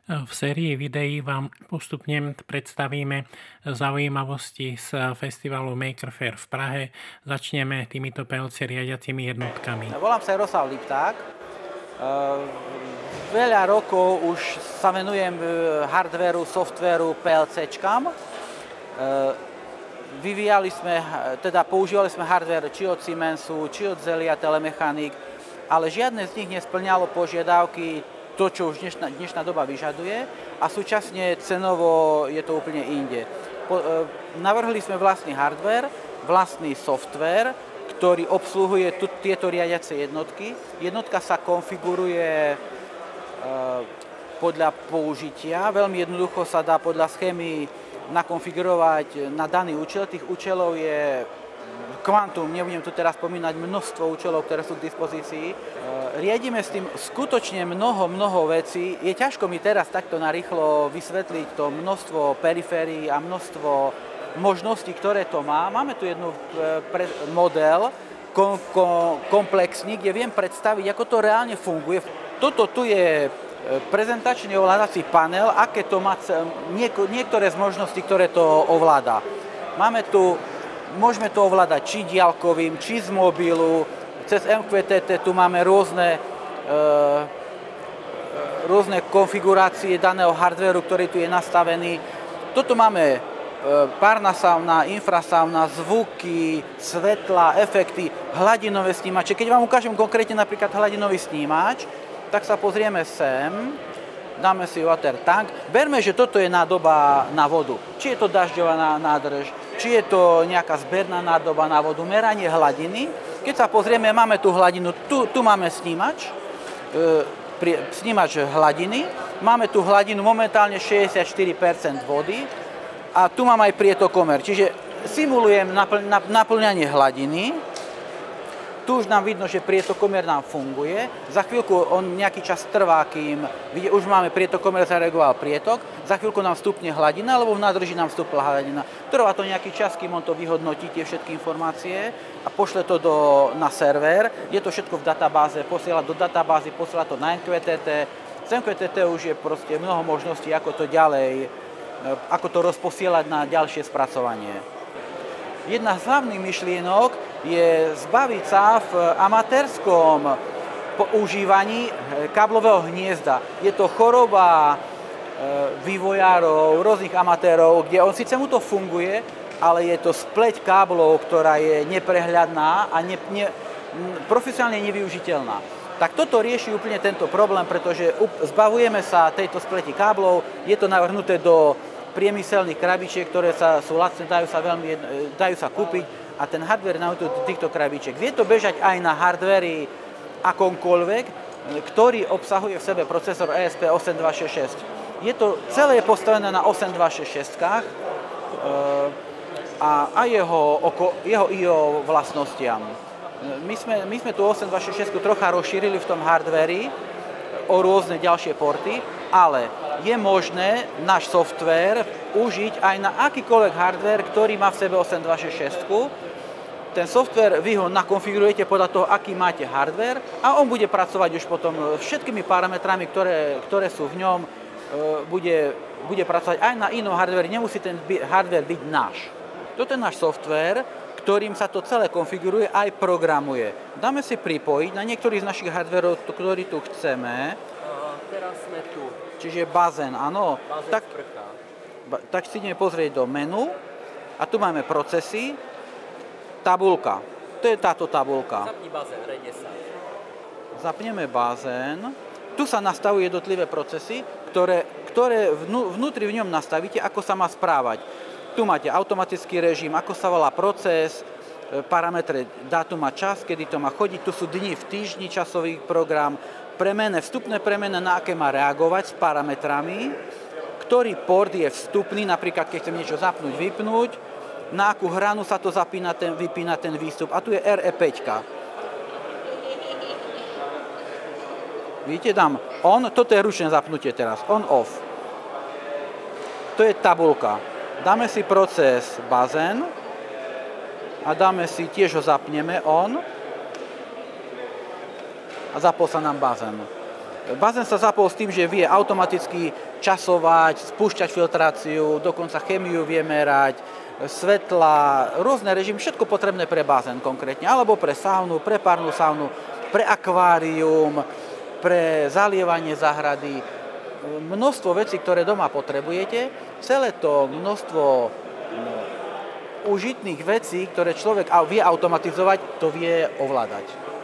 V sérii videí vám postupne predstavíme zaujímavosti z festivalu Maker Faire v Prahe. Začneme týmito PLC riadiacimi jednotkami. Volám sa Jaroslav Lipták. Veľa rokov už sa venujem hardvéru, softvéru, PLCčkám. Používali sme hardware či od Siemensu, či od Zelia Telemechanik, ale žiadne z nich nesplňalo požiadavky, to, čo už dnešná doba vyžaduje, a súčasne cenovo je to úplne inde. Navrhli sme vlastný hardware, vlastný software, ktorý obsluhuje tieto riadiace jednotky. Jednotka sa konfiguruje podľa použitia. Veľmi jednoducho sa dá podľa schémy nakonfigurovať na daný účel. Tých účelov je kvantum, nebudem tu teraz spomínať množstvo účelov, ktoré sú k dispozícii. Riadíme s tým skutočne mnoho vecí. Je ťažko mi teraz takto narýchlo vysvetliť to množstvo periférií a množstvo možností, ktoré to má. Máme tu jednu model, komplexný, kde viem predstaviť, ako to reálne funguje. Toto tu je prezentačný ovládací panel, aké to má niektoré z možností, ktoré to ovláda. Môžeme to ovládať či diaľkovým, či z mobilu, cez MQTT tu máme rôzne konfigurácie daného hardvéru, ktorý tu je nastavený. Toto máme párna sauna, infrasauna, zvuky, svetla, efekty, hladinové snímače. Keď vám ukážem konkrétne napríklad hladinový snímač, tak sa pozrieme sem, dáme si water tank. Berme, že toto je nádoba na vodu. Či je to dažďová nádrž, či je to nejaká zberná nádoba na vodu, meranie hladiny. Keď sa pozrieme, máme tu hladinu, tu máme snímač, snímač hladiny. Máme tu hladinu momentálne 64% vody a tu mám aj prietokomer. Čiže simulujem naplňanie hladiny. Tu už nám vidno, že prietokomer nám funguje. Za chvíľku on nejaký čas trvá, kým už máme prietokomer, zareagoval prietok. Za chvíľku nám vstupne hladina, alebo v nádrži nám vstúpla hladina. Trvá to nejaký čas, kým on to vyhodnotí, tie všetky informácie, a pošle to na server. Je to všetko v databáze, posiela do databázy, posiela to na MQTT. Z MQTT už je proste mnoho možností, ako to ďalej, ako to rozposielať na ďalšie spracovanie. Jedna z hlavných myšlienok je zbaviť sa v amatérskom používaní káblového hniezda. Je to choroba vývojárov, rôznych amatérov, kde on síce mu to funguje, ale je to spleť káblov, ktorá je neprehľadná a profesionálne nevyužiteľná. Tak toto rieši úplne tento problém, pretože zbavujeme sa tejto spleti káblov, je to navrhnuté do priemyselných krabičiek, ktoré sú lacné, dajú sa kúpiť, a ten hardware na týchto krabičiek. Vie to bežať aj na hardware akomkoľvek, ktorý obsahuje v sebe procesor ESP8266. Celé je postavené na 8266 a jeho I/O vlastnostiam. My sme tu 8266 trocha rozšírili v tom hardware o rôzne ďalšie porty, ale je možné náš software užiť aj na akýkoľvek hardware, ktorý má v sebe 8266. Ten software vy ho nakonfigurujete podľa toho, aký máte hardware, a on bude pracovať už potom všetkými parametrami, ktoré sú v ňom, bude pracovať aj na inom hardware. Nemusí ten hardware byť náš. Toto je náš software, ktorým sa to celé konfiguruje aj programuje. Dáme si pripojiť na niektorý z našich hardwareov, ktorý tu chceme. Teraz sme tu. Čiže bazén, áno. Bazén Tak si ideme pozrieť do menu a tu máme procesy, tabuľka. To je táto tabuľka. Zapni bazén, R10. Zapneme bazén. Tu sa nastavujú jednotlivé procesy, ktoré vnútri v ňom nastavíte, ako sa má správať. Tu máte automatický režim, ako sa volá proces, parametre dátum a čas, kedy to má chodiť. Tu sú dni v týždni, časový program, vstupné premene, na aké má reagovať s parametrami, ktorý port je vstupný, napríklad keď chcem niečo zapnúť, vypnúť, na akú hranu sa to vypína ten výstup. A tu je RE5. Vidíte, dám on, toto je ručné zapnutie teraz, on, off. To je tabuľka. Dáme si proces bazén a tiež ho zapneme on a zapol sa nám bazén. Bazén sa zapol s tým, že vie automaticky časovať, spúšťať filtráciu, dokonca chemiu vie merať, svetla, rôzne režimy, všetko potrebné pre bazén konkrétne, alebo pre saunu, pre párnu saunu, pre akvárium, pre zalievanie záhrady. Množstvo vecí, ktoré doma potrebujete, celé to množstvo užitných vecí, ktoré človek vie automatizovať, to vie ovládať.